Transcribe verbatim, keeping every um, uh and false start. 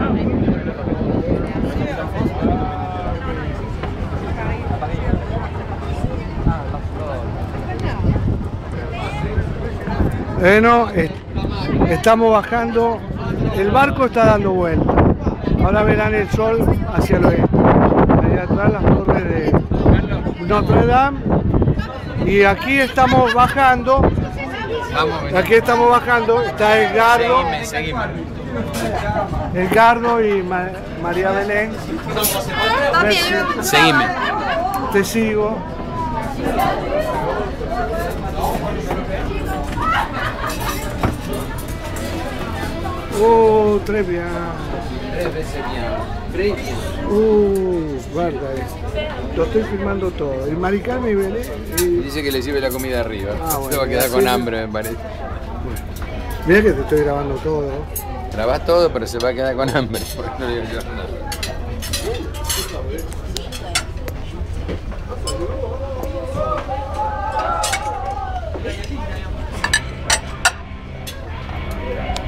Bueno, estamos bajando, el barco está dando vuelta. Ahora verán el sol hacia el oeste. Allá atrás las torres de Notre Dame. Y aquí estamos bajando. Aquí estamos bajando. Está Edgardo. Seguime, seguime. Edgardo y Ma María Belén. Seguime. Te sigo. Oh, tres bien. Tres veces bien. Uh, guarda esto. Lo estoy filmando todo. El Maricame y Belén. Y... Dice que le sirve la comida arriba. Ah, bueno, se va a quedar con sí. hambre, me parece. Mira que te estoy grabando todo. Grabás todo, pero se va a quedar con hambre. Porque no le digo yo nada.